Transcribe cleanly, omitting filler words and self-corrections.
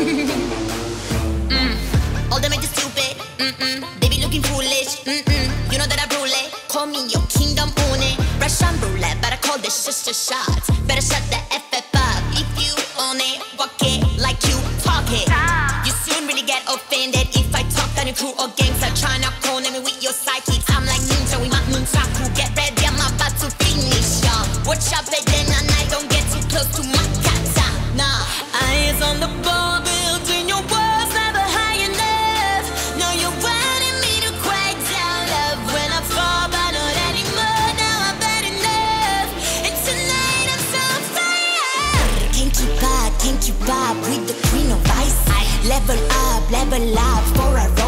All them ain't stupid. They be looking foolish. You know that I rule it. Call me your kingdom own it. Russian roulette, but I call this just shots. Better shut the FF up. If you own it, walk it like you talk it. You soon really get offended if I talk down your crew or gangs are trying to corner me with your psychics. I'm like ninja with my nunchaku. Get ready, I'm about to finish y'all. Watch out, but then I don't get too close to my kata. Nah, eyes on the ball, building your walls never high enough. No, you're wanting me to crack down love when I fall, but not anymore. Now I've had enough. And tonight I'm so fire. Can't keep up with the queen of ice. Level up for a